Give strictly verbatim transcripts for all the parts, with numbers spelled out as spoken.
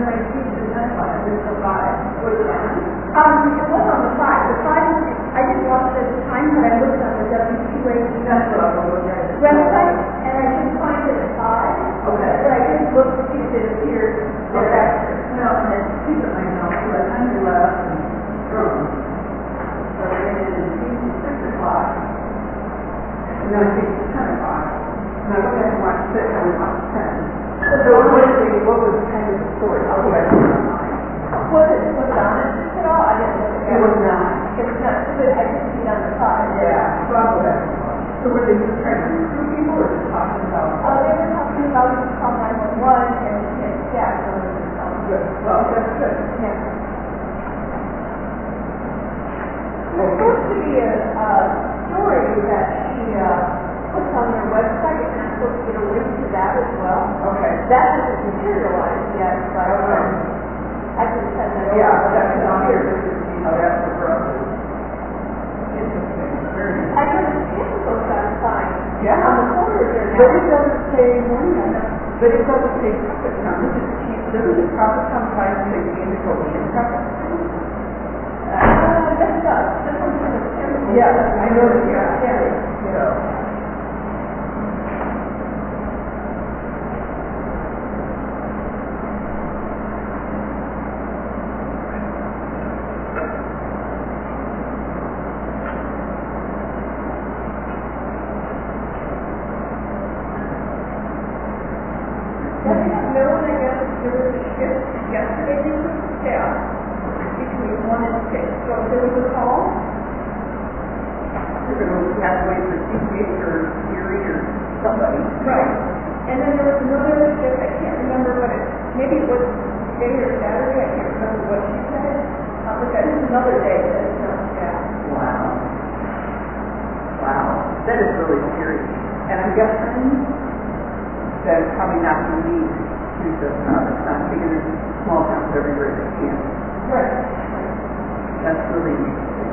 I see the nine o'clock, there's the five. Was it on? Um, it was on the five. The five, I didn't watch it at the time, but I looked on the W two A. That's what I was looking at. Website, and I couldn't find it at five. Okay. But I didn't look to see if it appeared thereafter. Well, and it's secret right now, so by the time you left and from, so we're in at six o'clock. And then I think it's ten o'clock. And I went back and watched six, I was on ten. So what was the, what was kind of the story? I'll go back to my mind. Was it, was it on it at all? I didn't look at it. It was not. It was not, but I didn't see it on the five. Yeah, so I'll go back. So were they just trying to recruit people or just talking about? Uh, they were talking about you can call nine one one and you can staff them. Good. Well, that's good. Yeah. There's supposed to be a, uh, story that she, uh, puts on their website, and I'm supposed to get a link to that as well. Okay. That hasn't materialized yet, but, um, I can send that over. Yeah, that's down here, just to see how that progresses. Interesting, very interesting. I know the Tampico sign. Yeah. On the corner there now. But it doesn't say one, but it doesn't say profit town. This is cheap. Doesn't the profit town sign say Tampico and profit town? Uh, that does. This one's from the Tampico. Yeah, I know that, yeah, yeah, yeah. No one, I guess, there was a shift yesterday in the staff between one and six. So if there was a call, You're going to have to wait for C P H or Siri or somebody. right. And then there was another shift, I can't remember what it, maybe it was day or Saturday, I can't remember what she said. Uh, but that is another day that is not staff. Wow. Wow. That is really scary. And I'm guessing that it's probably not unique to this town. It's not big in small towns everywhere they can. Right. That's really interesting.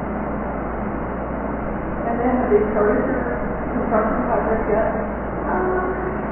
And then have they started their construction project yet? Um,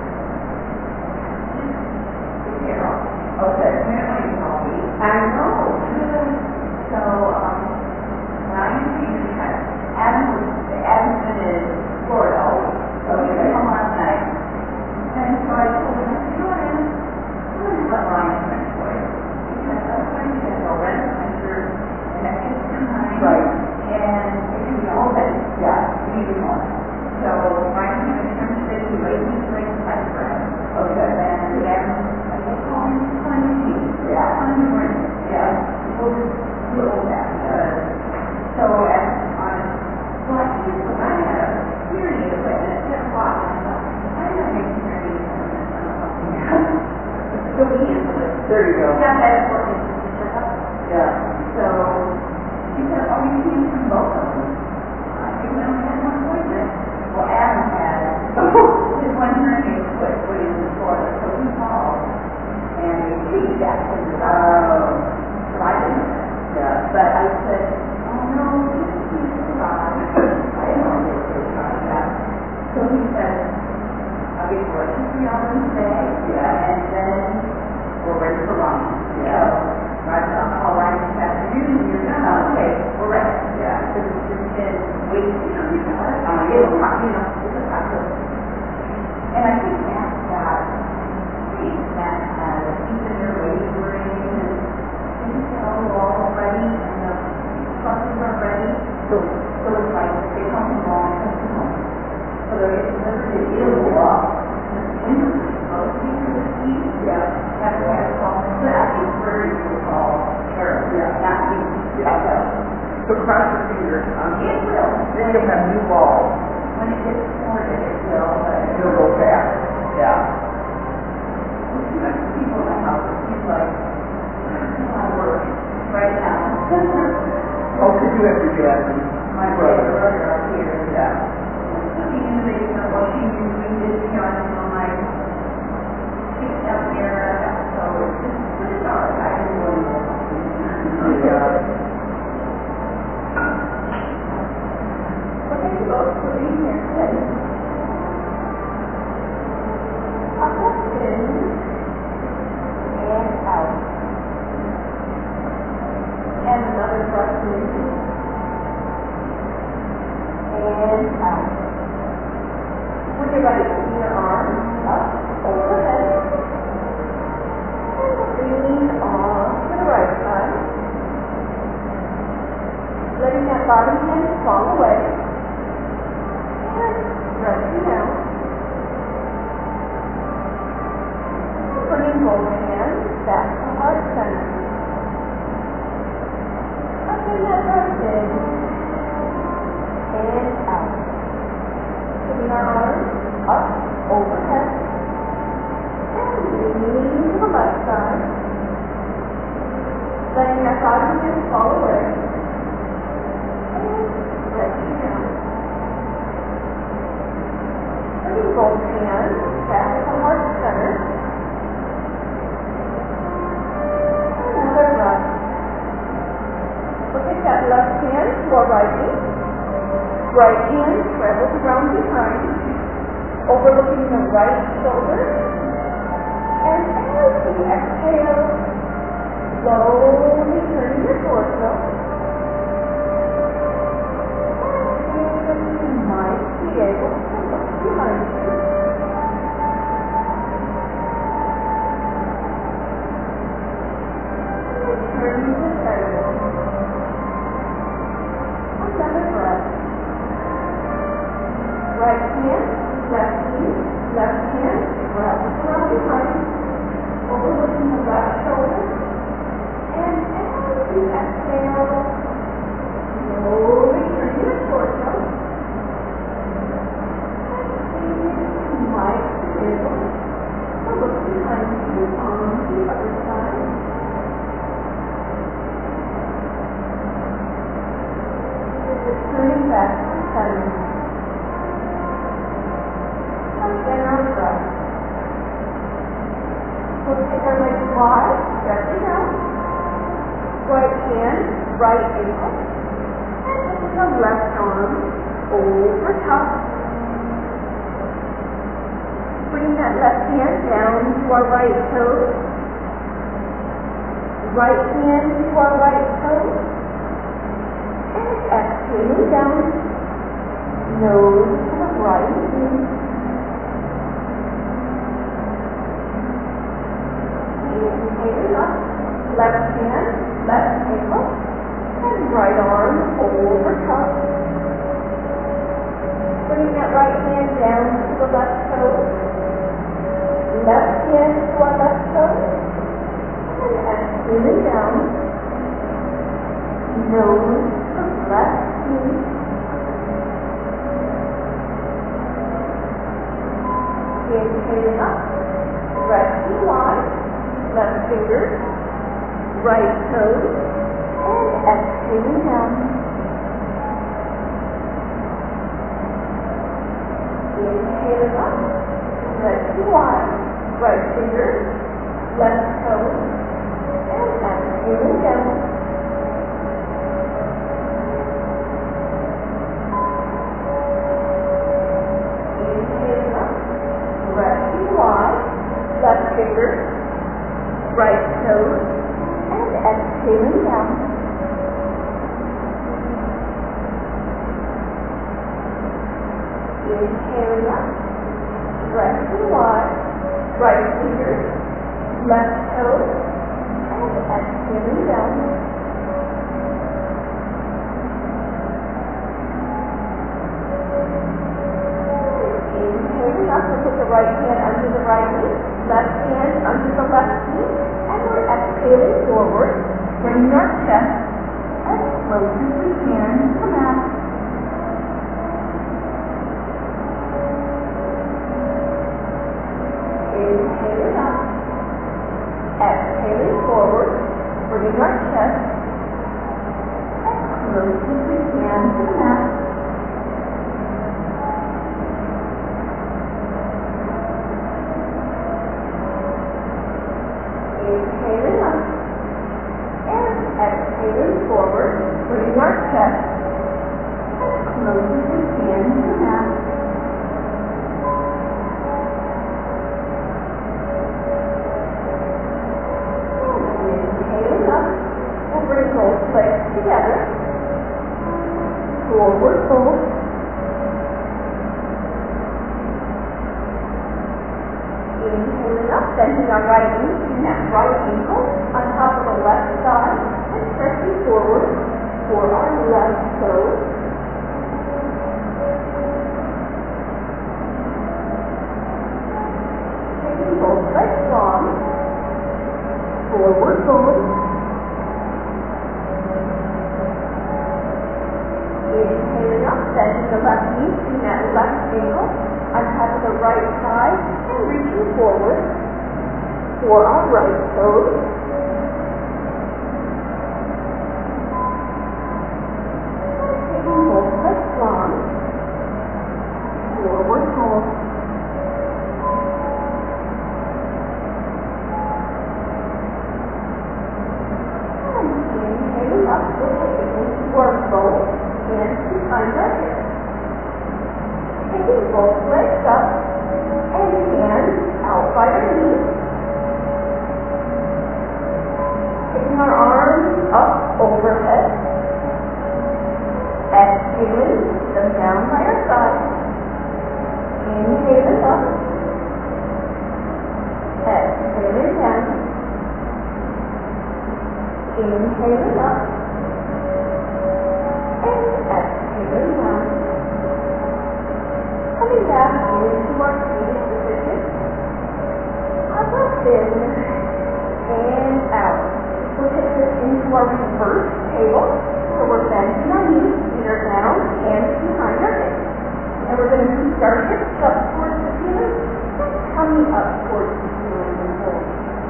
Yeah. Okay. apparently it's all week. I know. So, um, when I used to use kind of, Adam was, Adam's been in Florida always, so he came home last night. And so I told him, I said, you know what, Adam, I'm going to let Ryan finish for you. Because I was going to go rent a printer, and that gives him time. Right. And it can be all day. Yeah. Either one. So Ryan's going to come today, he laid me to make time for him. Okay. And Adam, I said, call him, call him, Yeah. call him, right? Yeah. We'll just deal with that. Uh, so as on, well, I think when I had a hearing aid equipment at ten o'clock, and I thought, why did I make hearing aid equipment? I don't know. So we handled it. There you go. Now that it's working, just shut up. Yeah. So she said, oh, you can't do both of them. I said, well, I had one appointment. Well, Adam had, his one hearing aid quit when he was in Florida, so he called, and he fixed that for the Oh. So I didn't. Yeah. But I said, oh no, this is survive. I didn't know this was survive that. So he said, I'll get you what you see on Wednesday. Yeah. And then we're ready for lunch. Yeah. So I said, I'll write this afternoon. You're done. Okay, we're ready. Yeah. Because it's just been waiting. You know, you know, it's not, you know, you know, it's a process. And I think Matt got, Matt has, he's in there waiting for it. All ready, and the buses are ready. So, so it's like they come along and come home. So they're getting delivered, they get a walk. The windows are supposed to be to the east. Yeah. That's why I call them. But I think very good call. Sure. Yeah. Not east. Yeah. So cross your fingers. Um, It will. Then you'll have new walls. When it gets sorted, it will, but It'll go fast. Yeah. too much people in the house. It seems like a lot of work right now. Oh, could you have your dad? My brother, brother up here. Yeah. Looking in the basement, watching YouTube video on my feet down there. So it's just, but it's all right. I can do it. Yeah. Well, thank you both for being here today. A question and out. both hands back to heart center. Up in that breath in and out. Putting our arms up overhead and leaning to the left side. Letting our body just fall away. And stretching out. Putting both hands back to heart center. Another breath. We'll take that left hand to our right knee. Right hand travels around behind, overlooking the right shoulder. And as we exhale, slowly turning your torso. And you might be able to look behind you. And turning the head. Another breath. Right hand, left knee, left hand, wraps around behind, overlooking the left shoulder. And as you exhale, slowly turn your torso. And you might be able to look behind you on the other side. Just turning back to center. Again, our breath. We'll take our legs wide, stretching out. Right hand, right ankle, and with the left arm over top. Bring that left hand down to our right toe. Right hand to our right toe. And exhaling down. Nose to the right knee. Inhaling up. Left hand, left ankle, and right arm over top. Bringing that right hand down to the left toe. Left hand to our left toe. And exhaling down. Nose to left knee. Inhaling up. Resting wide. Left finger. Right toe, and exhaling down. Inhaling up, resting wide, right finger, left toe, and exhaling down. Inhaling up, resting wide, left finger, right toe, exhaling down. Inhaling up, resting wide, right finger, left toe, and exhaling down. Inhaling up, we'll put the right hand under the right knee, left hand under the left knee, and we're exhaling forward, bringing our chest as close as we can to the mat. Inhaling up, exhaling forward, bringing our chest as close as we can to the mat. Inhaling up and exhaling forward, bringing our chest as close as we can to the mat. Inhaling up, we'll bring both legs together, forward fold. Inhaling up, bending our right knee, keeping that right ankle on top of the left thigh, and stretching forward for our left toe. Taking both legs long, forward fold. Inhaling up, bending the left knee to that left ankle on top of the right side and reaching forward for our right toes. Taking both legs long, forward fold. And inhaling up, we'll take it into our both hands behind our hips. Taking both legs up and hands out by our knees. Taking our arms up overhead. Exhaling them down by our side. Inhaling up. Exhaling down. Inhaling up. And exhaling down. Coming back into our seated position. Upper fin and out. We'll take this into our reverse table. So we're bending our knees, feet are down, hands behind our hips. And we're going to move our hips up towards the ceiling and coming up towards the ceiling and hold.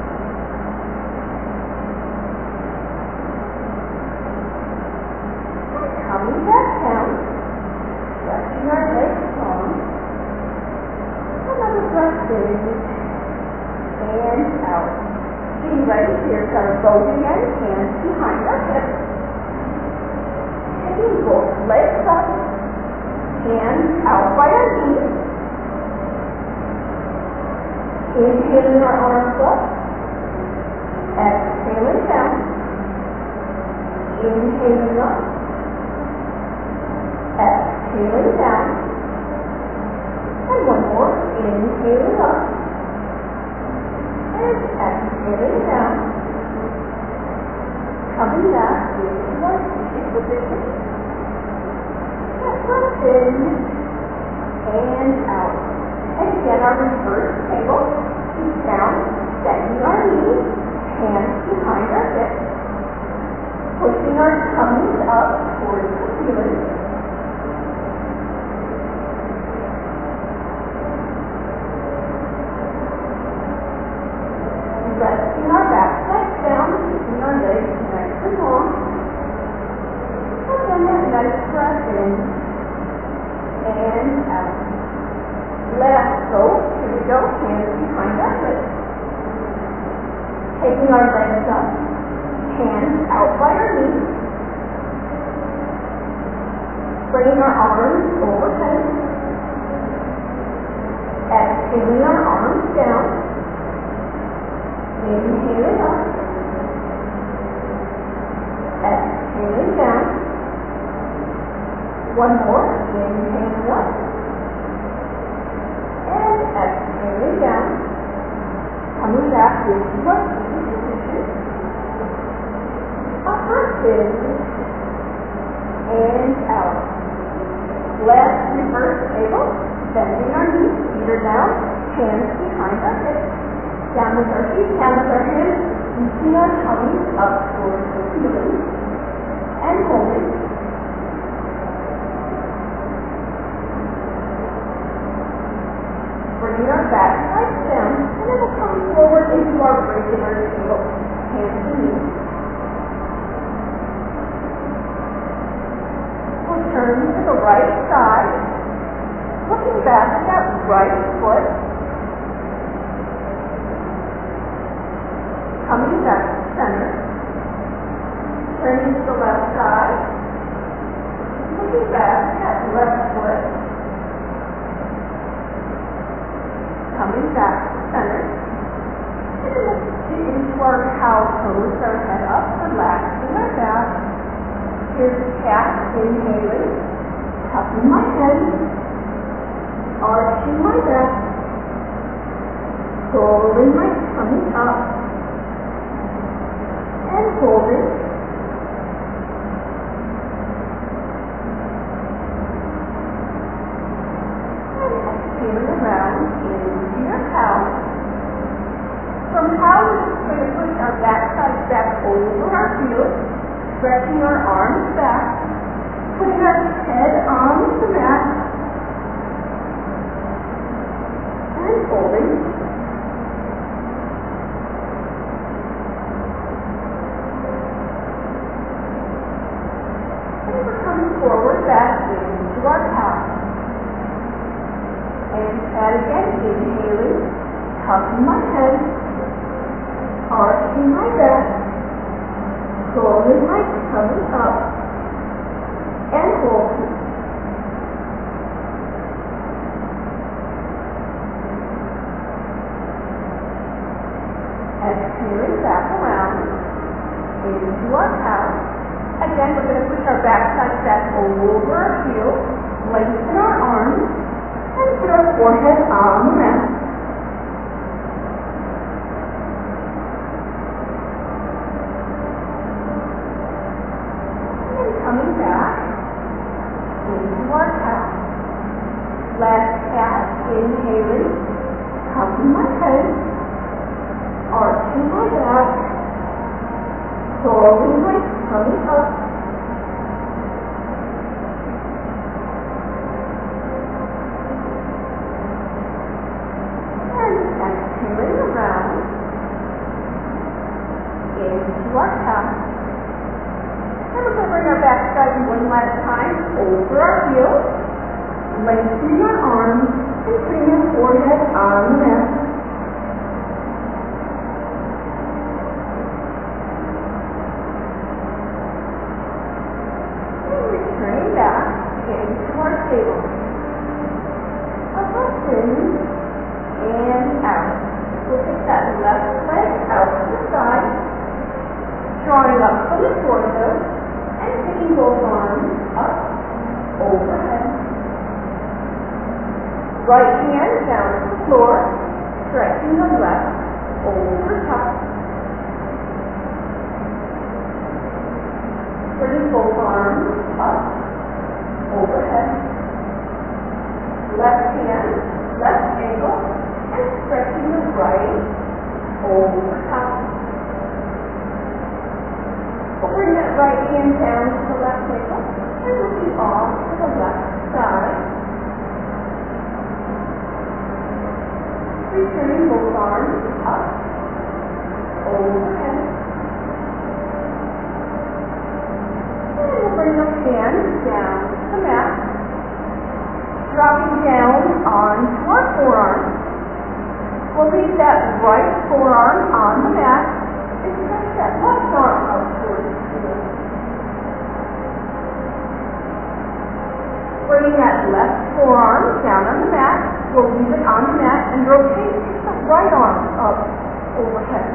And coming back down, stretching our legs long. Another breath in and out. Getting ready here, so both again, hands behind our hips. Taking both legs up, hands out by our knees. Inhaling our arms up, exhaling down. Inhaling up, exhaling down. And one more, inhaling up. And exhaling down. Coming back into our seated position. Breath in and out. And again, our reverse table. Feet down, bending our knees, hands behind our hips. Pushing our tummies up towards the ceiling. Resting our back legs down, keeping our legs nice and long. And then that nice breath in and out. Last go. Here we go. Hands behind our hips. Taking our legs up. Hands out by our knees. Bringing our arms overhead. Exhaling our arms down. Inhaling up. Exhaling down. One more. Inhaling up. And exhaling down. Coming back into our seated position. Upper fin and out. Last reverse table. Bending our knees. Feet are down. Hands behind our hips. Down with our feet, down with our hands, reaching our tummies up towards the ceiling, and holding. Bringing our back sides down, and then we'll come forward into our regular table, hands to knees. We'll turn to the right side, looking back at that right foot. Coming back to center, turning to the left side, looking back at left foot, coming back to center, and then we'll get into our cow pose, our head up, relaxing our back. Here's cat, inhaling, tucking my head, arching my back, rolling my tummy up, and holding. And exhaling around into your cow. From how we're just going to push our backside back over our heels, stretching our arms back, putting our head on the mat, and folding. And we're coming forward back into our calf. And that again, inhaling, tucking my head, arching my back, rolling my tummy up, and holding. Exhaling back around into our calf. Again, we're going to push our backside back over our heels, lengthen our arms, and put our forehead on the mat. And coming back into our calf. Last calf, inhaling, tucking my head, arching my back, rolling my tummy up, and exhaling around into our calf. And we're going to bring our backside one last time over our heels, lengthening our arms, and putting our forehead on the mat. Into our table. A breath in and out. We'll take that left leg out to the side, drawing up from the torso, and taking both arms up, overhead. Right hand down to the floor, stretching the left over top. Bringing both arms up, overhead. Left hand, left ankle, and stretching the right over top. We'll bring that right hand down to the left ankle and looking off to the left side. Returning both arms up, overhead. And we'll bring the hands down to the mat, dropping down onto our forearms. We'll leave that right forearm on the mat and stretch that left arm out towards the ceiling. Bringing that left forearm down on the mat, we'll leave it on the mat and rotate the right arm up overhead.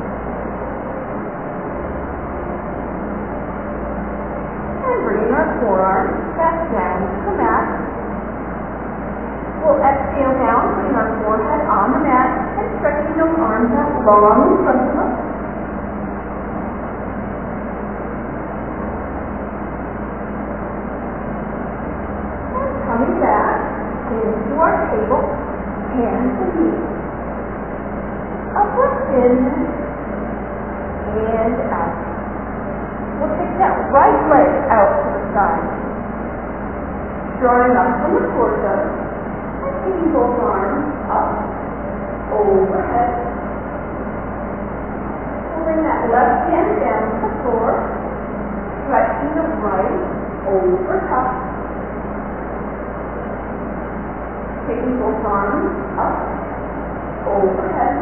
And bringing our forearms back down to the mat. We'll exhale down, putting our forehead on the mat and stretching those arms out long in front of us. And coming back into our table, hands and knees. A breath in and out. We'll take that right leg out to the side, drawing up from the torso, and taking both arms up, overhead. Pulling that left hand down to the floor, stretching the right over top. Taking both arms up, overhead.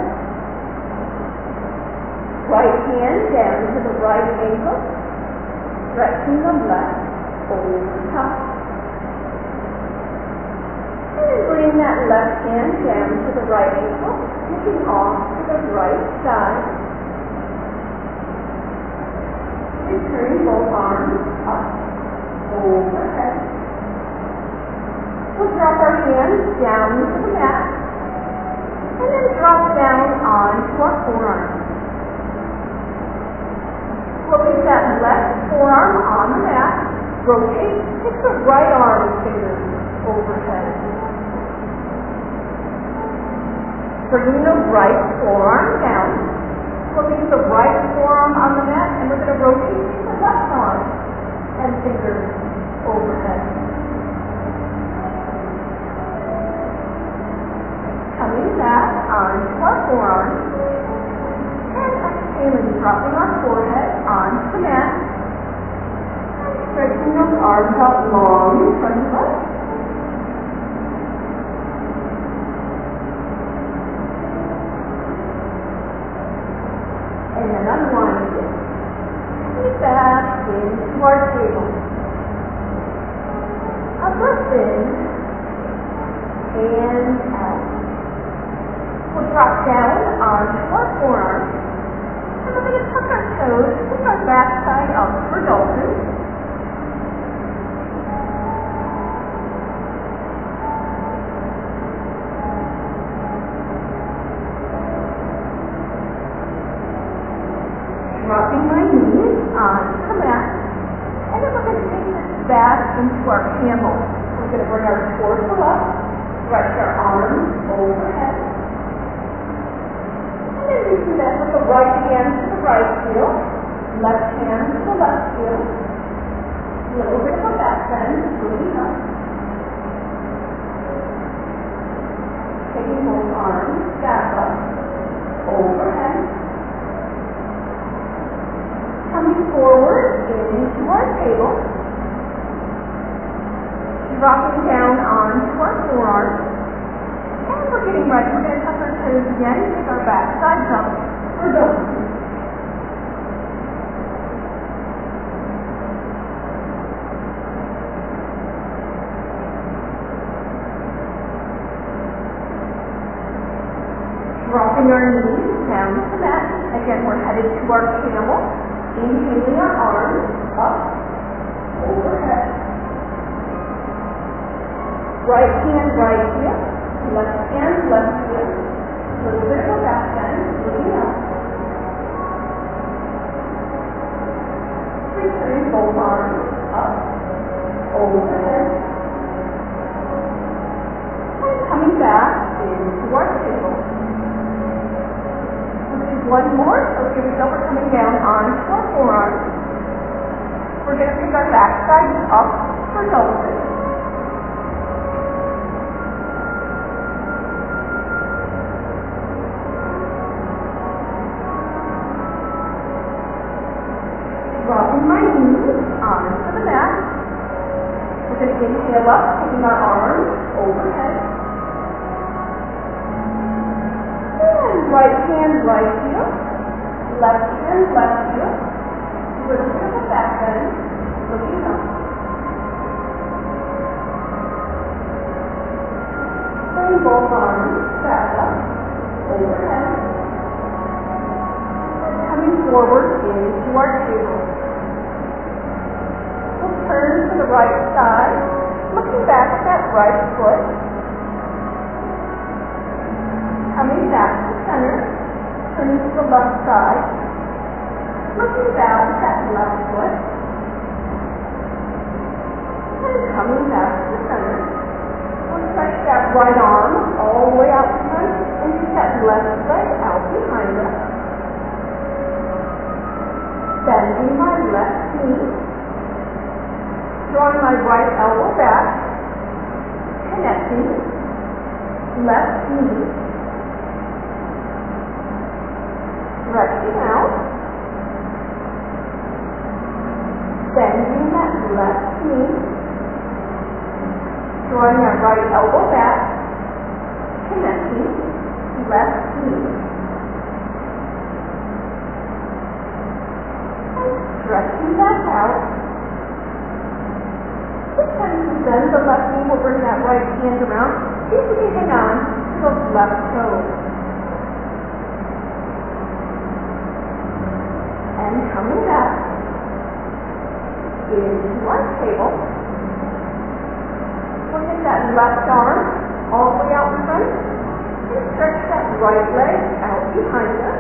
Right hand down to the right ankle, stretching the left over top. And bring that left hand down to the right ankle, looking off to the right side. Returning both arms up, overhead. We'll drop our hands down to the mat, and then drop down onto our forearms. We'll take that left forearm on the mat, rotate, take the right arm and fingers overhead. Bringing the right forearm down, dropping our forehead onto the mat. Stretching those arms out long in front of us. And then unwinding. Coming back into our table. A breath in and out. We'll drop down onto our forearms. And we're going to tuck our toes with our back side up for dolphin. Dropping my knees onto the mat, and then we're going to take this back into our camel. We're going to bring our torso up, stretch our arms overhead, and then we do that with the right hand to the right heel, left hand to the left heel, a little bit of a back bend, moving up, taking both arms back up, overhead, coming forward into our table, dropping down onto our forearms, and we're getting ready. We're going to tuck our toes again, take our back sides up for dolphin. Dropping our knees down to the mat. Again, we're headed to our camel. Inhaling our arms up, overhead. Right hand, right heel. Left hand, left heel. A little bit of a back bend, moving up. Returning both arms up, overhead. And coming back into our table. One more, so here we go, we're coming down onto our forearms. We're going to pick our back side up for dolphin. Dropping my knees onto the mat. We're going to inhale up, taking our arms overhead. Right hand, right heel, left hand, left heel, a little bit of a back bend, looking up. Bring both arms back up, overhead, and coming forward into our table. We'll turn to the right side, looking back at that right foot. Coming back to center, turning to the left side, looking down at that left foot, and coming back to center. We'll stretch that right arm all the way out in front, and get that left leg out behind us. Bending my left knee, drawing my right elbow back, connecting, left knee, stretching out, bending that left knee, drawing that right elbow back, connecting, left knee, and stretching that out. This time to bend the left knee, we'll bring that right hand around, see if we can hang on to those left toes. And coming back into our table, we'll get that left arm all the way out in front and stretch that right leg out behind us.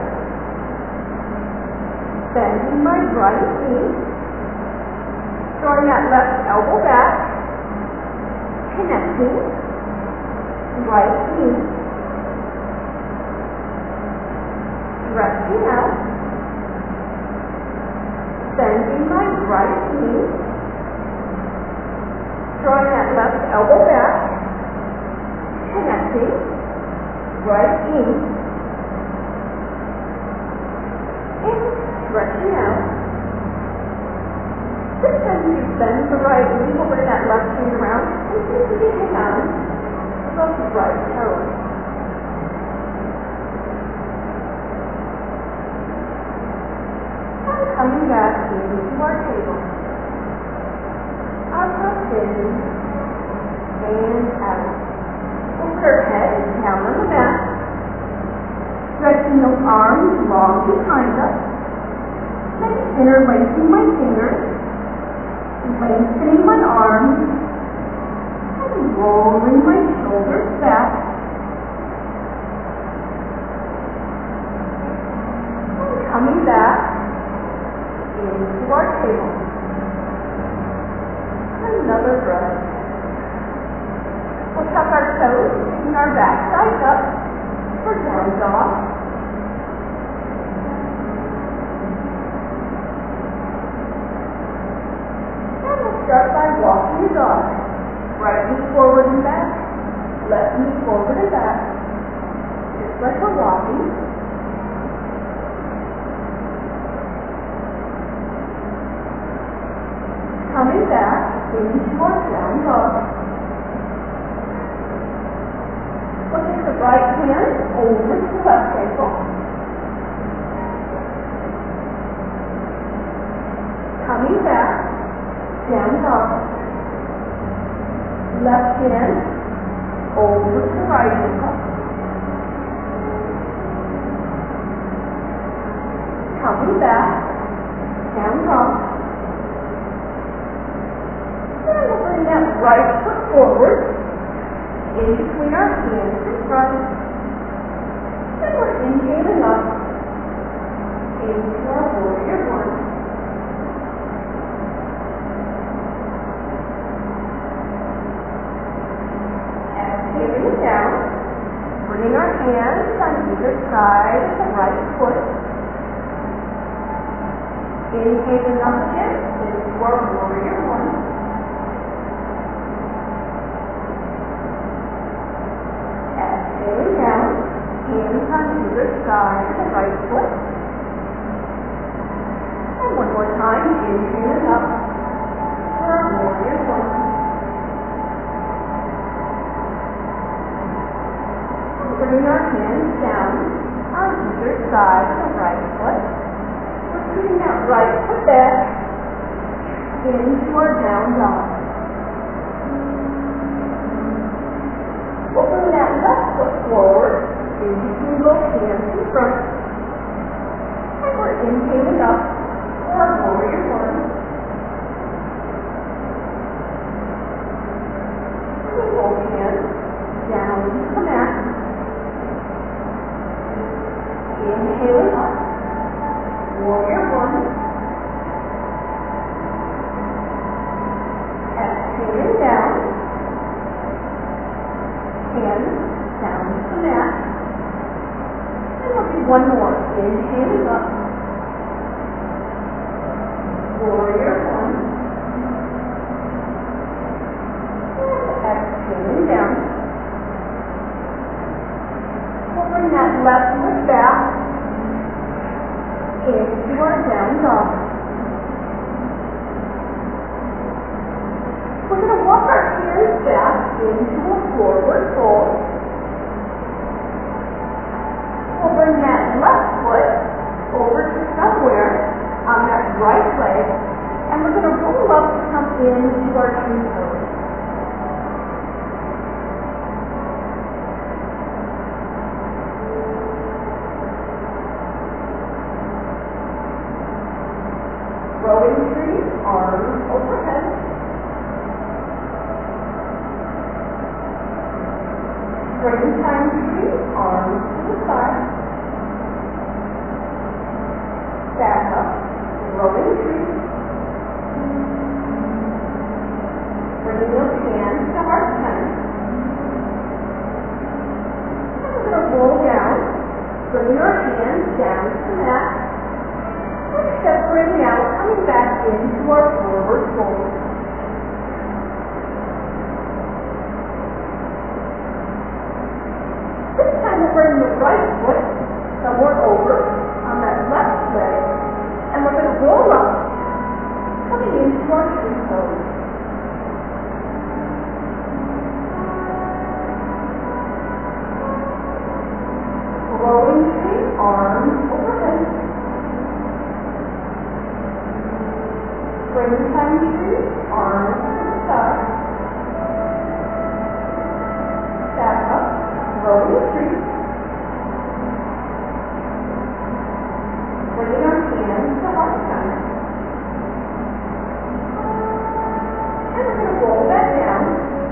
Bending my right knee, drawing that left elbow back, connecting, right knee, stretching out, bending my right knee, drawing that left elbow back, connecting, right knee, and stretching out. This time you bend the right knee over that left hand around and see if you can hang on above the right toe. And coming back into our table. Our breath in and out. We'll put our head down on the mat, stretching those arms long behind us, then interlacing my fingers, lengthening my arms, and rolling my shoulders back. And coming back into our table. Another breath. We'll tuck our toes, taking our back sides up for down dog. And we'll start by walking the dog. Right knee forward and back, left knee forward and back. Just like we're walking. Coming back into our down dog. We'll take the right hand over to the left ankle. Coming back, down dog. Left hand over to the right ankle. Coming back, down dog. And we'll bring that right foot forward in between our hands in front. And we're inhaling up into our warrior one. Exhaling down, bringing our hands on either side of the right foot. Inhaling up again into our warrior one. Exhaling down, hands on either side of the right foot. And one more time, inhaling up for our warrior one. And bringing our hands down on either side of the right foot. We're putting that right foot back into our down dog. We'll bring that left foot forward, in between both hands in front. And we're inhaling up for our warrior one. And both hands down to the mat. Inhaling up, warrior one. Exhaling down. Hands down to the mat. And we'll do one more. Inhaling up. Warrior one. And exhaling down. We'll bring that left foot back into our down dog. We're going to walk our hands back into a forward fold. We'll bring that left foot over to somewhere on that right leg, and we're going to roll up to come into our tree pose. Rowing tree, arms overhead. Springtime tree, arms to the side. Back up, rowing tree. Bringing those hands to heart center. And we're going to roll down, bringing our hands down to the mat. And separating out, coming back into our forward fold. Springtime tree, arms to the sky. Back up, rolling tree. Bringing our hands to heart center. And we're going to roll that down.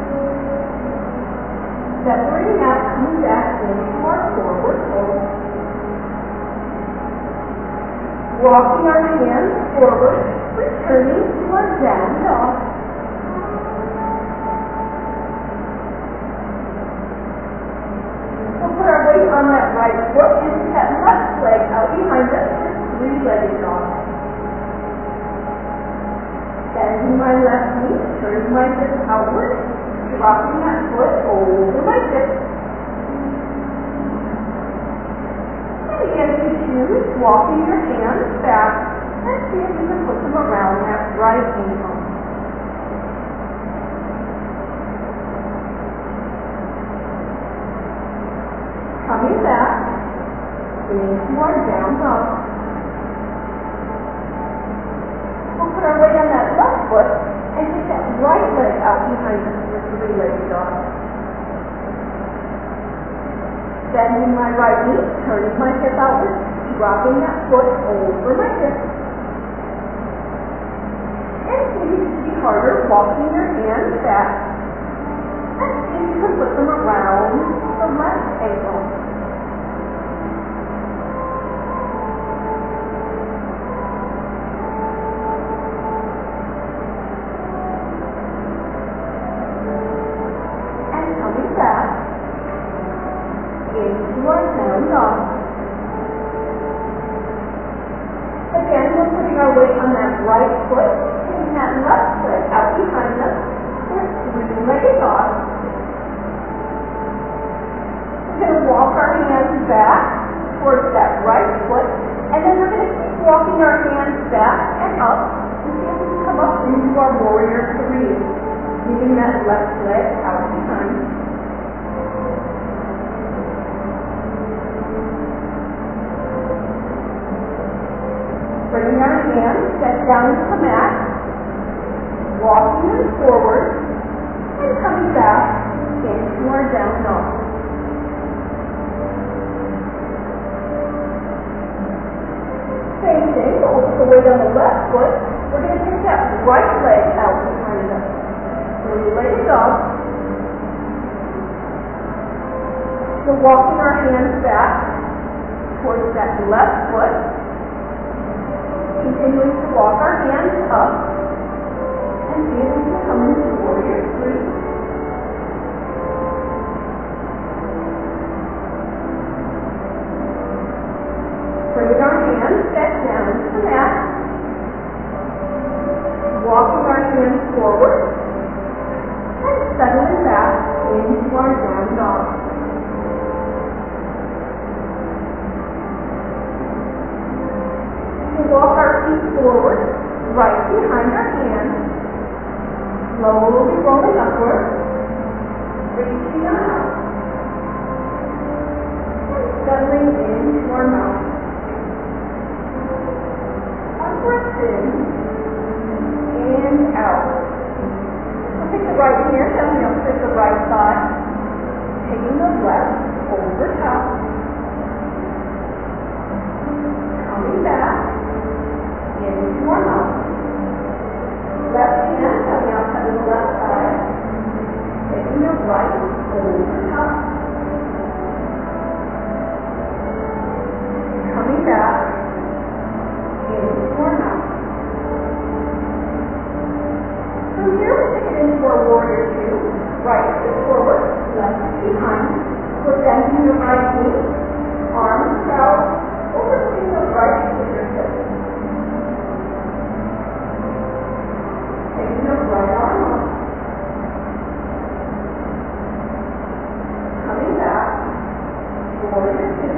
Separating out, coming back into our forward fold. Walking our hands forward, returning to our down dog. We'll put our weight on that right foot and put that left leg out behind us for three-legged dog. Bending my left knee, turning my hips outward, dropping that foot over my hips. Again, if you choose, walking your hands back and see if you can put them around that right ankle. Coming back into our down dog. We'll put our weight on that left foot and take that right leg out behind us for three-legged dog. Bending my right knee, turning my hip outward, dropping that foot over my hip. And see if it should be harder, walking your hands back. And see if you can put them around the left ankle. And coming back into our down dog. Again, we're putting our weight on that right foot, taking that left foot out behind us for three-legged dog. We're going to walk our hands back towards that right foot, and then we're going to keep walking our hands back and up and see if we can come up into our warrior three, leaving that left leg out behind. Bringing our hands back down to the mat, walking them forward, and coming back into our down dog. Same thing, but we'll put the weight on the left foot. We're going to take that right leg out behind us. Three-legged dog. So walking our hands back towards that left foot. Continuing to walk our hands up and see if we can come into warrior three. Bringing our hands back down to the mat. Walking our hands forward and settling back into our down dog. Walk our feet forward, right behind our hands, slowly rolling upward, reaching on out, and settling into our mouth. Upward in, and out. We'll take the right hand down, we'll take the right side, taking the left over top, coming back, into our mouth. Left hand coming outside of the left side. Taking the right over top. Coming back into our mouth. From here we'll take it into our warrior two. Right foot forward, left behind. We're bending the right knee. Arms out. Overseeing the right fingertips. Taking the right arm up. Coming back. Warrior two.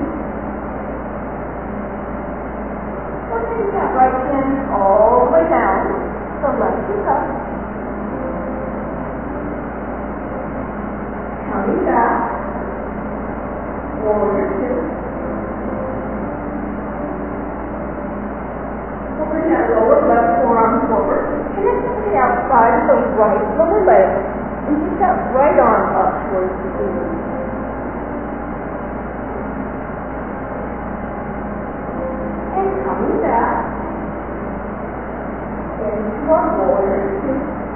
We're taking that right hand all the way down. The left is up. Coming back. Warrior two. We'll bring that lower left forearm forward. right lower leg and just that right arm up towards the ceiling. And coming back into our warrior two.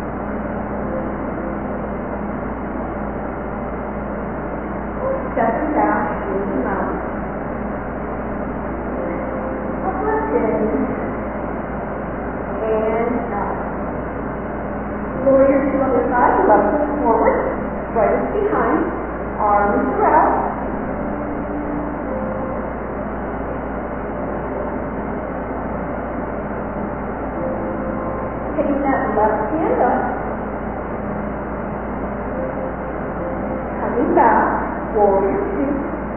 Stepping back into the mountain. Uplift in and out. Warrior two other side, left foot forward, right is behind, arms are out. Taking that left hand up, coming back, warrior two.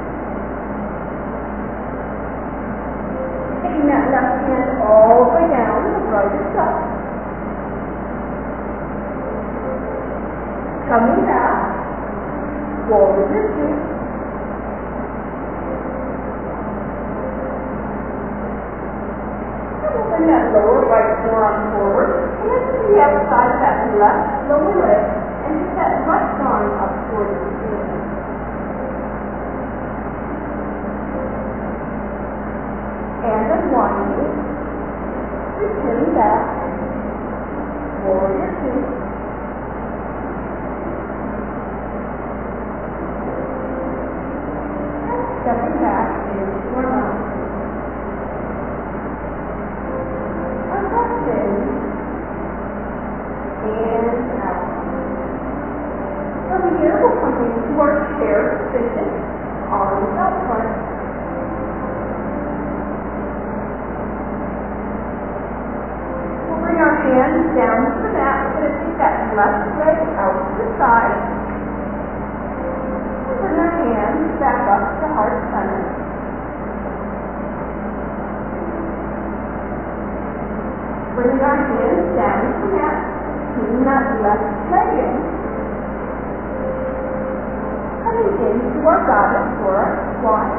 Taking that left hand all the way down, the right is up. Coming back, warrior two. And we'll bring that lower right forearm forward. Hands to the outside of that left lower leg, and just that right arm up towards the ceiling. And unwinding, return back, warrior two. Stepping back into our mountain. Our breath in and out. From here, we'll come into our chair position, arms out front. We'll bring our hands down to the mat. We're going to take that left leg out to the side. Bring our hands back up to heart center. Bring our hands down to the mat, keeping that left leg in. Coming into our goddess for our squat.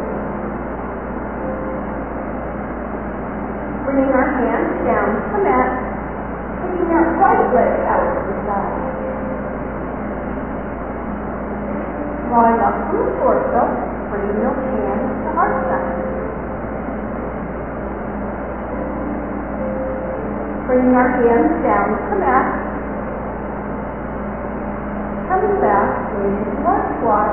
Bringing our hands down to the mat, taking that right leg out to the side. Drawing up from the torso, bringing those hands to heart center. Bringing our hands down to the mat. Coming back into our squat.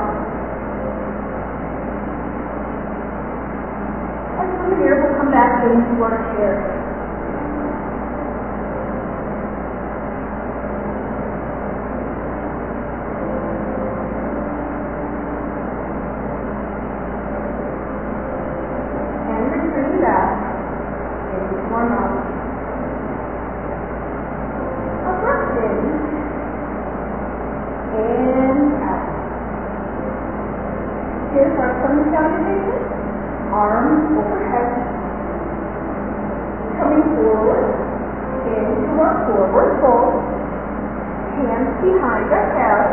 And from here we'll come back into our chair. Here's our coming down position, arms overhead, coming forward into our forward fold, hands behind our head,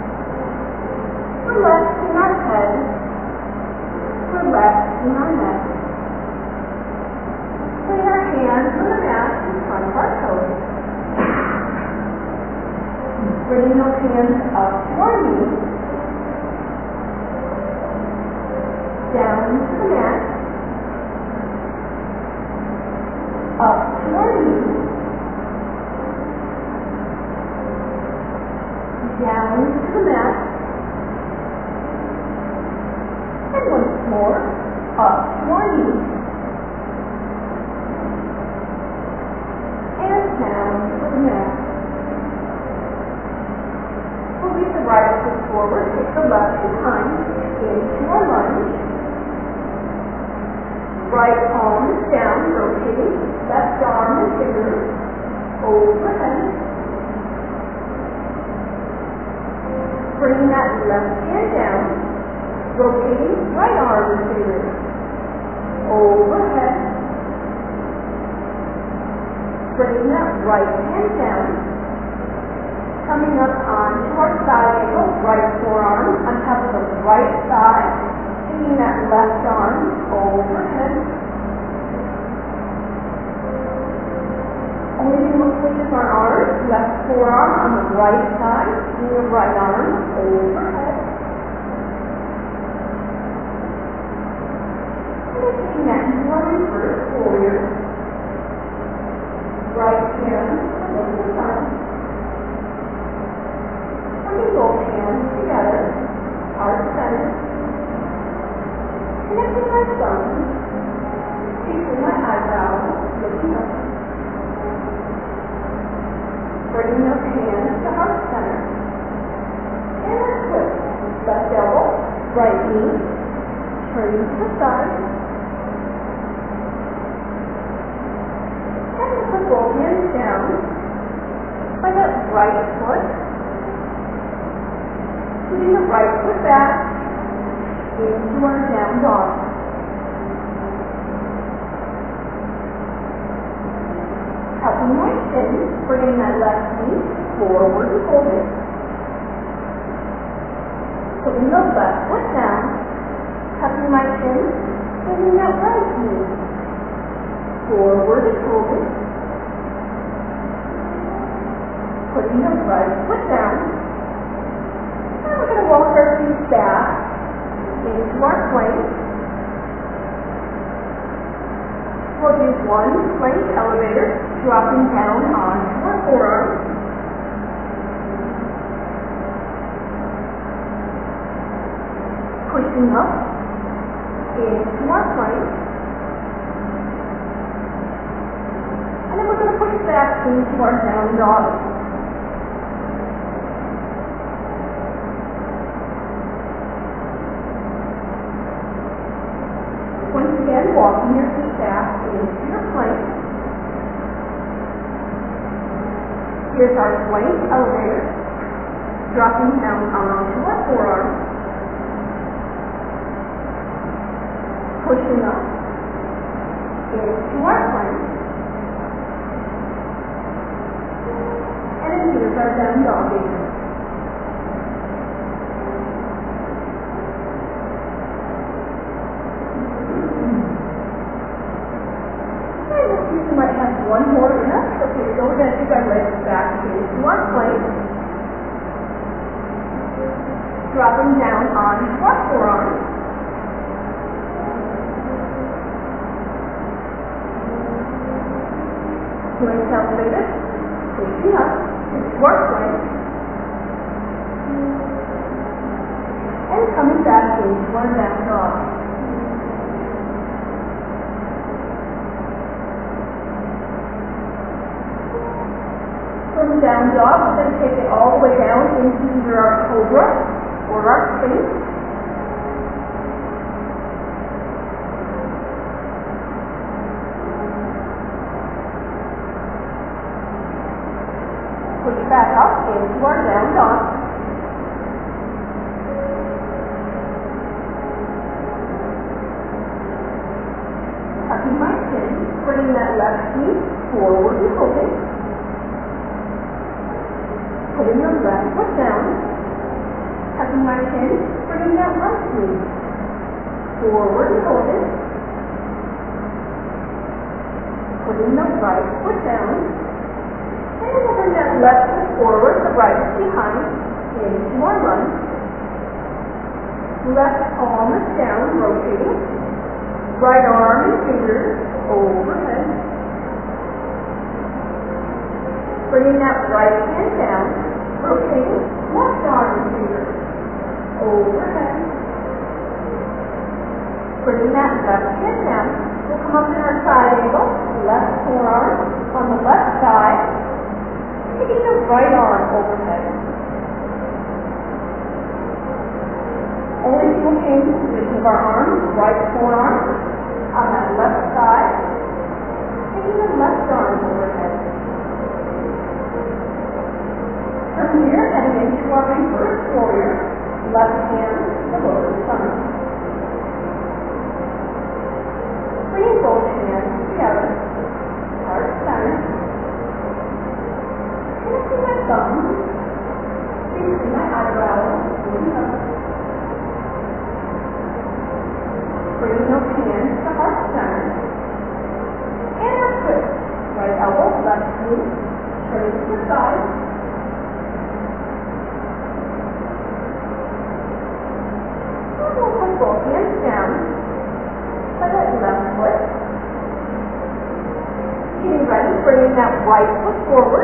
relaxing our head, relaxing our neck. Bring our hands on the mat in front of our toes. Bringing those hands up to our knees. Down to the mat, up to our knees, down to the mat, and once more, up to our knees, and down to the mat. We'll leave the right foot forward, take the left behind, into our lunge. Right palm is down, rotating, left arm and fingers overhead. Bringing that left hand down, rotating, right arm and fingers overhead. Bringing that right hand down, coming up onto our side ankle, right forearm on top of the right thigh. Taking that left arm overhead. Only thing we'll switch is our arms. left forearm on the right side, and your right arm overhead. And then taking that into our reverse warrior. Right hand over the front. Bringing both hands together, heart center. Connecting my thumbs, facing my eyebrows, looking up. Bringing those hands to heart center. And a twist. Left elbow, right knee, turning to the side. And put both hands down by that right foot. Putting the right foot back into our down dog. Helping my chin, bringing that left knee forward and hold it. Putting the left foot down, tucking my chin, bringing that right knee forward and hold it. Putting the right foot down. And we're going to walk our feet back into our plank. We'll do one plank elevator, dropping down onto our forearm. Pushing up into our plank. And then we're going to push back into our down dog. Once again, walking your feet back into your plank. Here's our plank elevator, dropping down onto our forearm, pushing up into our plank, and then here's our down dog again. We might have one more in us. Okay, so we're going to take our legs back into our plank. Dropping down onto our forearm. Plank elevated. Pushing up into our plank. And coming back into our down dog. From down dog, we're going to take it all the way down into either our cobra or our sphinx. Push back up into our down dog. Tucking my chin, bringing that left knee forward and holding. Putting your left foot down, tucking my chin, bringing that right knee forward and hold it. Putting the right foot down, and we'll bring that left foot forward, the right behind, into our lunge. Left palm is down, rotating. Right arm and fingers overhead. Bringing that right hand down, rotating, left arm and fingers overhead. Bringing that left hand down, we'll come up in our side angle, left forearm on the left side, taking the right arm overhead. Only two changes to each of our arms, right forearm on that left side, taking the left arm overhead. From here, heading into our reverse warrior, left hand below the thumb. Bringing both hands together, heart center. Connecting my thumbs, facing my eyebrows, looking up. Bringing those hands to heart center. And a twist. Right elbow, left knee, turning to the side. And we'll put both hands down by that left foot. Getting ready, bringing that right foot forward.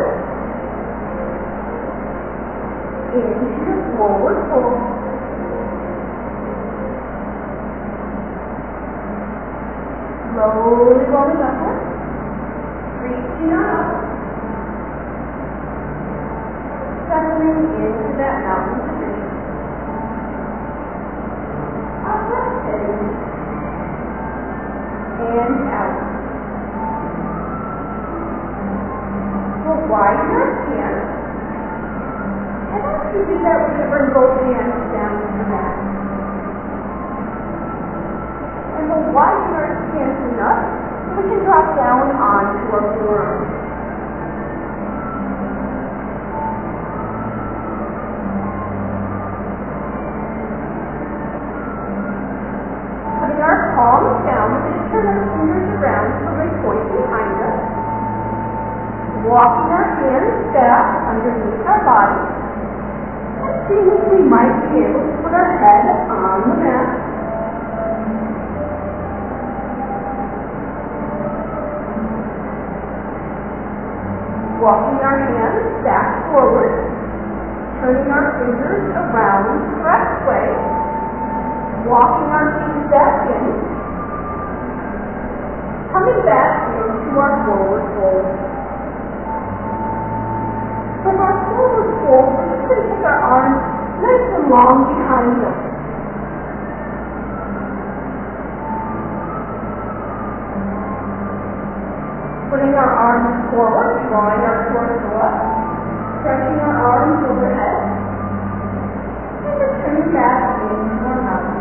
Into your forward fold. Slowly rolling upward. Reaching up. Settling into that mountain position. Up, breath in. And out. We'll widen our hands. And as you do that, we're going to bring both hands down to the mat. And we'll widen our hands enough so we can drop down onto our forearms. Putting our palms down, we're going to turn our fingers around so they point behind us. Walking our hands back underneath our body. Seeing if we might be able to put our head on the mat. Walking our hands back forward, turning our fingers around the correct way, walking our feet back in, coming back into our forward fold. From our forward fold, we're just going to take our arms nice and long behind us. Putting our arms forward, drawing our torso up, stretching our arms overhead, and returning back into our mountain.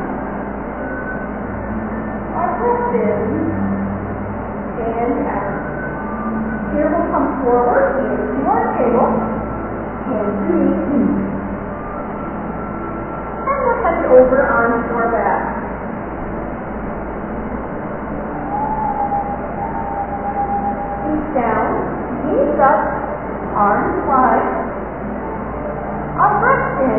Our breath in and out. Here we'll come forward into our table, hands to knees. And we'll head over onto our back. Feet down, knees up, arms wide. Our breath in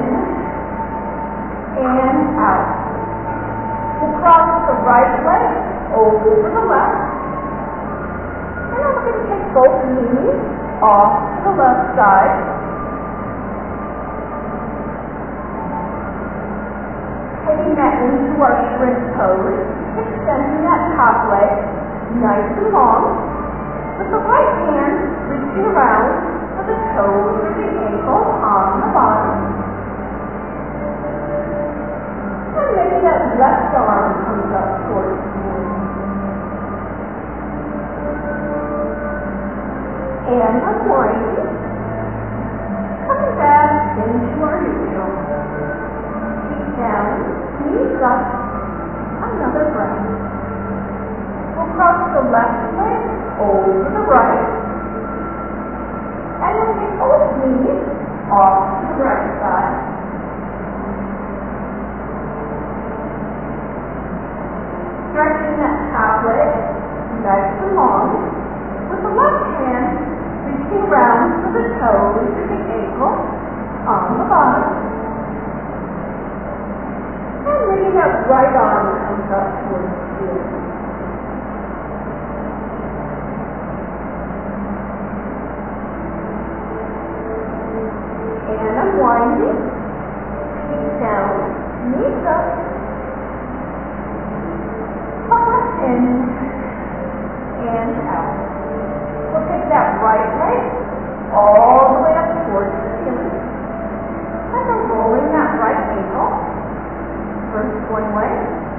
and out. We'll cross the right leg over the left. And then we're going to take both knees off to the left side. Taking that into our shrimp pose, extending that top leg nice and long, with the right hand reaching around for the toes or the ankle on the bottom. And maybe that left arm comes up towards you. And unwinding, coming back into our neutral. Feet down, knees up, another breath. We'll cross the left leg over the right, and we'll take both knees off to the right side. Stretching that top leg nice and long, with the left hand reaching around for the toes or the ankle on the bottom. And maybe that right arm comes up towards you. And unwinding, feet down, knees up, up in and out. We'll take that right leg all the way up towards the ceiling. And then rolling that right ankle, first one way,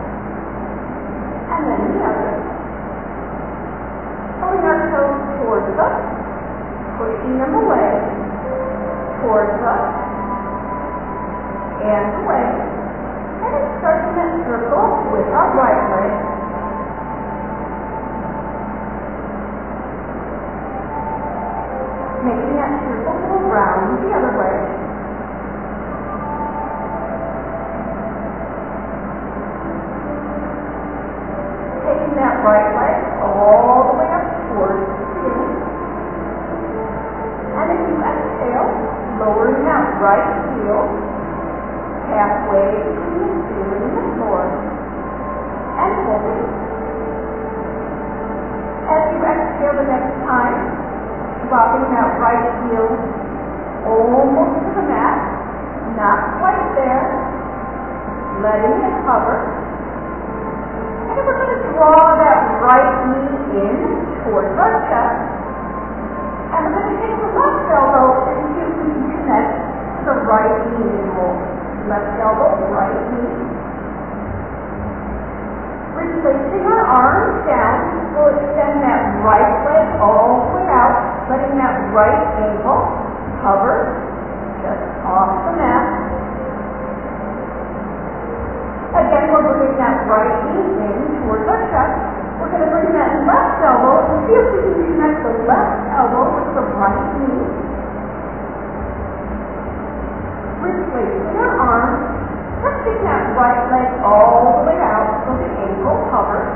and then the other. Pulling our toes towards us, pushing them away, towards us, and away. And then starting that circle with our right leg. Making that circle go around the other way. Taking that right leg all the way up towards the ceiling. And if you the next time, dropping that right heel almost to the mat, not quite there, letting it hover. And then we're going to draw that right knee in towards our chest. And we're going to take the left elbow and see if we can connect to the right knee roll. Left elbow, right knee. Replacing our arms down, we'll extend that right leg all the way out, letting that right ankle hover just off the mat. Again, we're bringing that right knee in towards our chest. We're going to bring that left elbow and see if we can connect the left elbow with the right knee. Replacing our arms, lifting that right leg all the way out so the ankle hovers.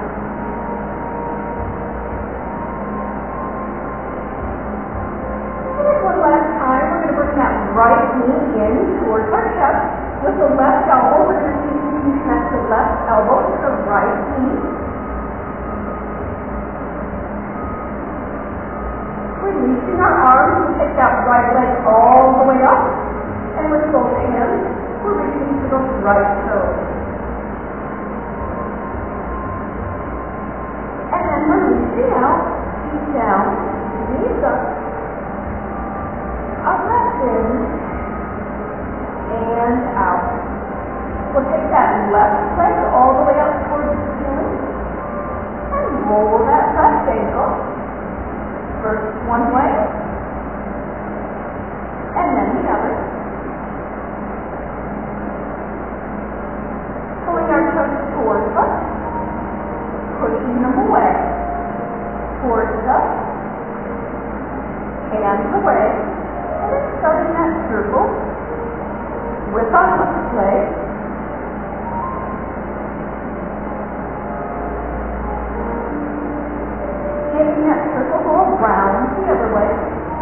And then one last time, we're going to bring that right knee in towards our chest. With the left elbow, we're going to see if we can connect the left elbow to the right knee. Releasing our arms, we take that right leg all the way up. And with both hands, we're reaching for those right toes. And then we're reaching out, feet down, knees up, a breath in, and out. We'll take that left leg all the way up towards the ceiling, and roll that left ankle. First one way, and then the other. Pulling our toes towards us, pushing them away, towards us, hands away, and then starting that circle with our left leg. Making that circle go around the other way.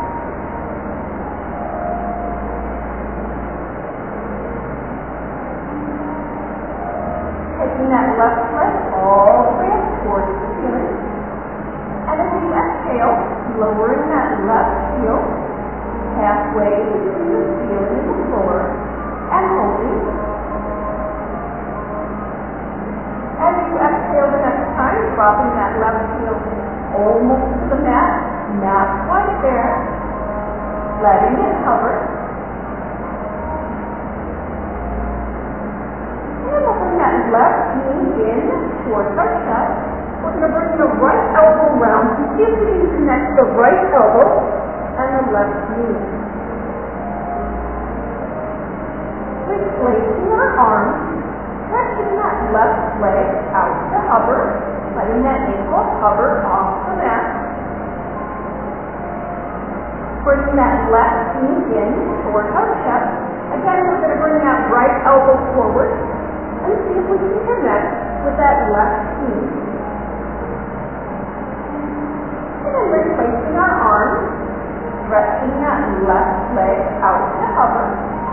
Taking that left leg all the way up towards the ceiling. And as you exhale, lowering that left heel halfway between the ceiling and the floor, and holding. As you exhale the next time, dropping that left heel almost to the mat, not quite there, letting it hover. And we'll bring that left knee in towards our chest. We're going to bring the right elbow round and see if we can connect the right elbow and the left knee. Replacing our arms, stretching that left leg out to hover, letting that ankle hover off the mat. Bringing that left knee in towards our chest. Again, we're going to bring that right elbow forward and see if we can connect with that left knee. And then replacing our arms, stretching that left leg out to hover.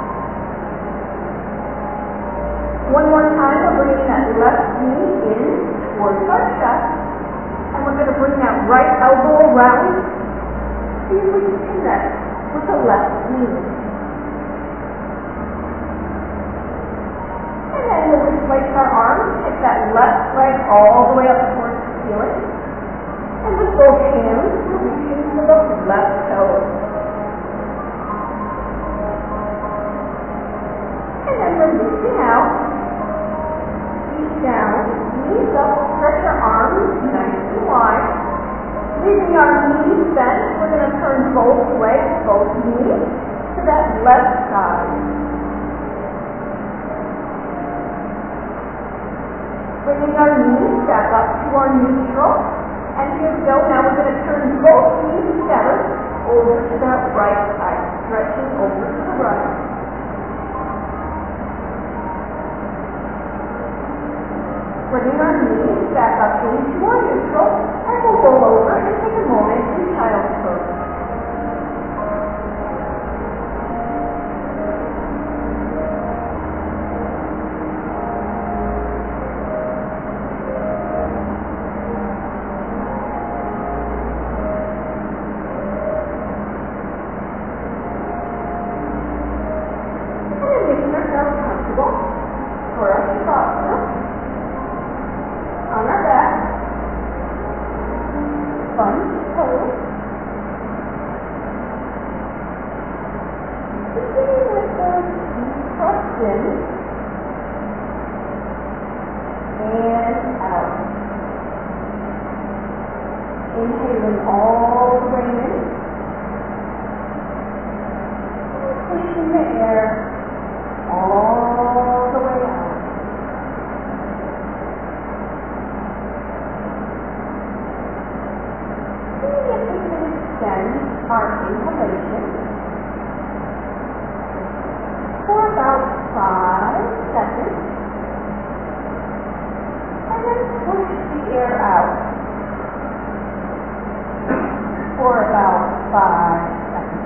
One more time, we're bringing that left knee in towards our chest, and we're going to bring that right elbow around, see if we can connect with the left knee. And then we'll replace our arms, take that left leg all the way up towards the ceiling, and with both hands, we're reaching for those left toes. And then we're reaching out, feet down, knees up, stretch our arms nice and wide. Leaving our knees bent, we're going to turn both legs, both knees, to that left side. Bringing our knees back up to our neutral. And here we go. Now we're going to turn both knees together over to that right side, stretching over to the right. Bringing our knees back up into our neutral, and we'll roll over and take a moment in child's pose. sponge pose. Beginning with those feet pressed in and out. Inhaling all the way in. And pushing the air all the way out. See if we can extend our inhalation for about five seconds. And then push the air out for about five seconds.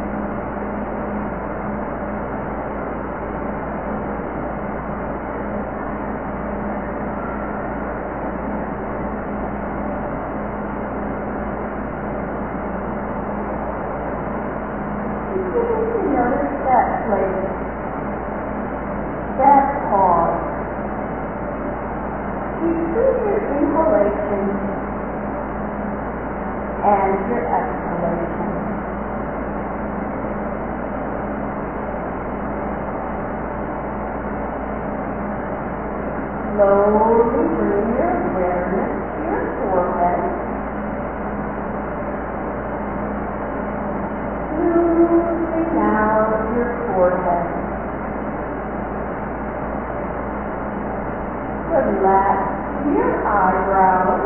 Beginning to notice that place, that pause between your inhalation and your exhalation. Slowly bring your awareness to your forehead. Smoothing out your forehead. Relax your eyebrows.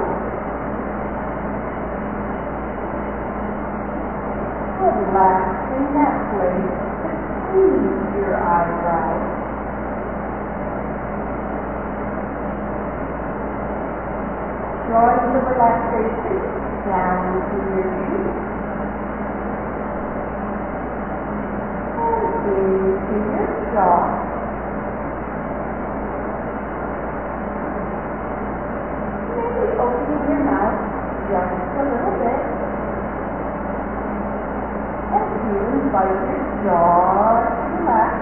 Relaxing that place between your eyebrows. Drawing the relaxation down to your cheeks and into your jaw. Maybe opening your mouth just a little bit. And you invite your jaw to relax.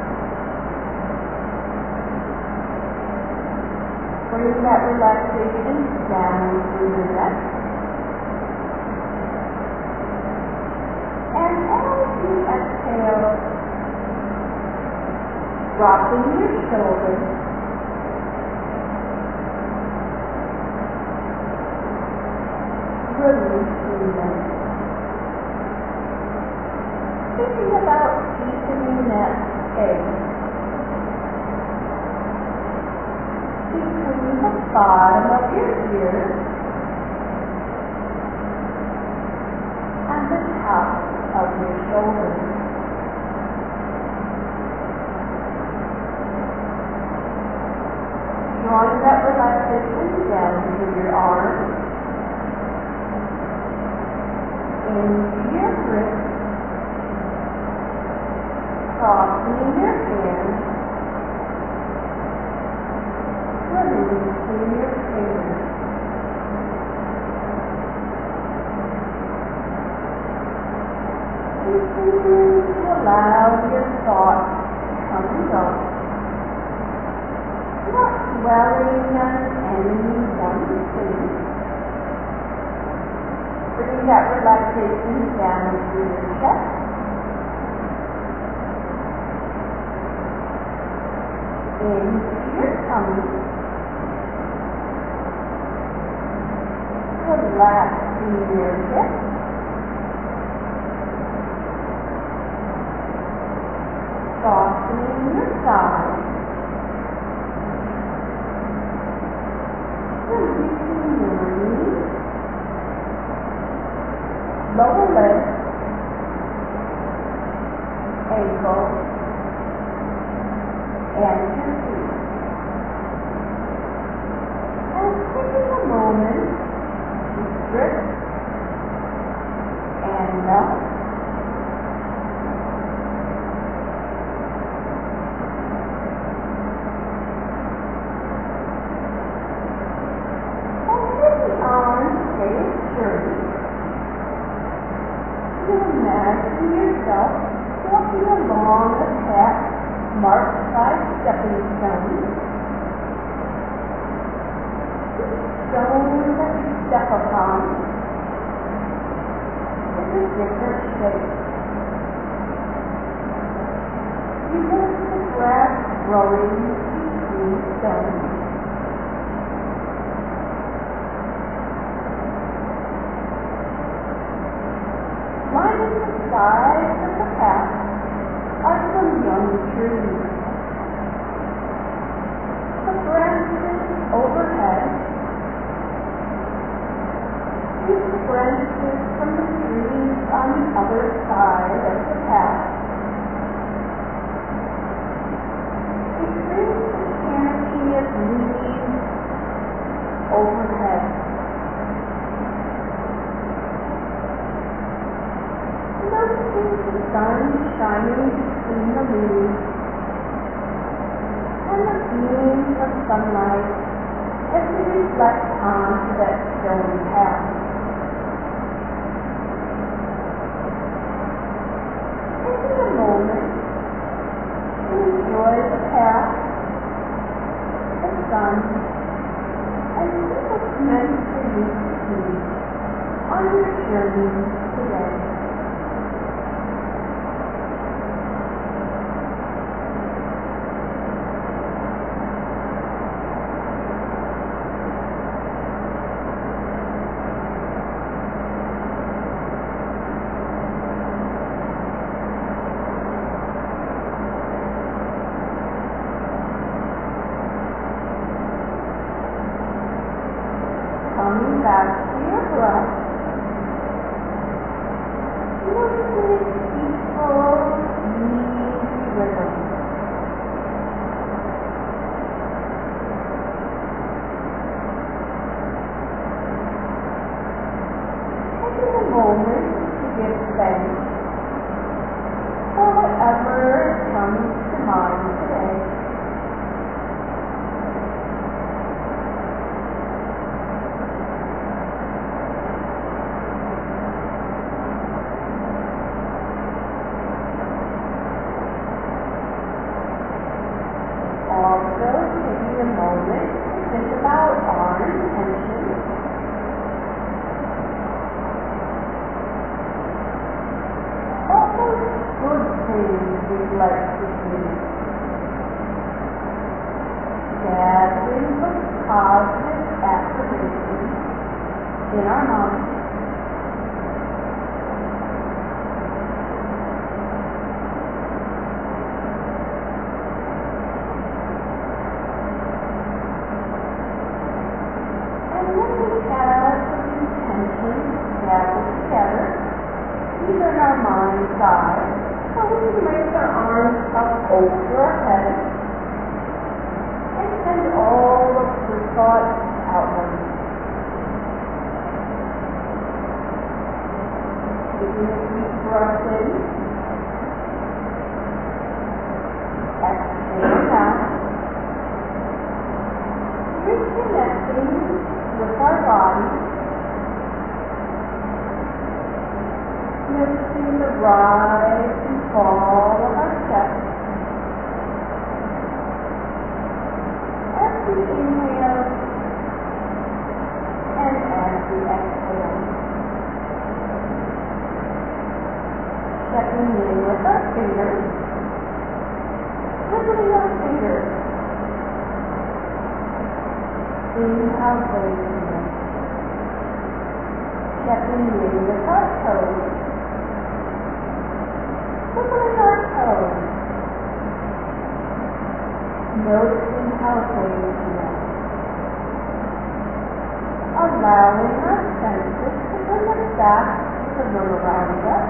Bring that relaxation down through your neck. And as you exhale, dropping your shoulders, releasing them. Thinking about deepening that space between the bottom of your ear and the top of your shoulders. Drawing that relaxation down through your arms, into your wrists, softening your hands, releasing your fingers. Continue to allow your thoughts to come and go, not dwelling on any one thing. Bring that relaxation down through your chest. Into your tummy. Relaxing your hips. Softening your thighs. Releasing your knees. Lower legs. Ankles. And your feet. And taking a moment to stretch and melt. And taking on today's journey, you imagine yourself walking along a path marked by stepping stones. Each stone that you step upon face. You notice the grass growing between stones. Lining the sides of the path are some young trees. The branches overhead, these branches from the trees on the other side of the path, it creates a canopy of leaves overhead. Noticing the sun shining between the leaves and the beams of sunlight as they reflect onto that stone path. Taking a moment to enjoy the path, the sun, and see what's meant for you to see on your journey today. Coming back to your breath, noticing its peaceful, easy rhythm. Taking a moment to give thanks for whatever comes to mind today. Also, taking a moment to think about our intentions. What those good things we'd like to do. Gathering the positive affirmations in our mind. Gather together, either in our mind's eye, or we can raise our arms up over our head and send all of the thoughts outward. Taking a deep breath in, exhale out, reconnecting with our body. Noticing the rise and fall of our chest as we inhale and as we exhale. Checking in with our fingers, wiggling our fingers. Seeing how they feel. Checking in with our toes. Wiggling our toes, noticing how they feel, allowing our senses to bring us back to the room around us,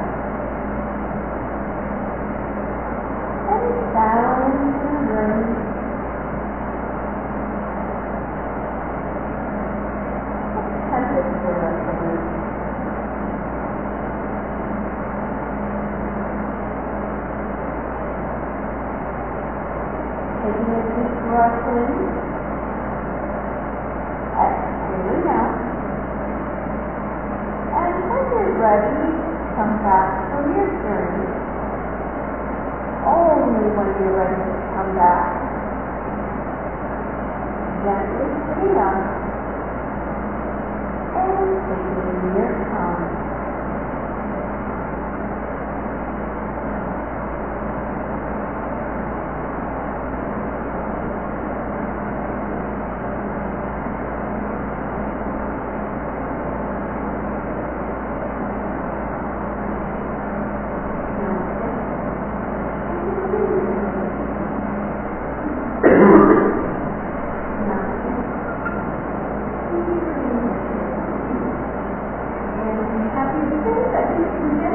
any sounds in the room, the temperature of the room. Taking a deep breath in, exhaling out, and when you're ready, come back from your journey. Only when you're ready to come back. Gently sitting up and taking your time. the things that you can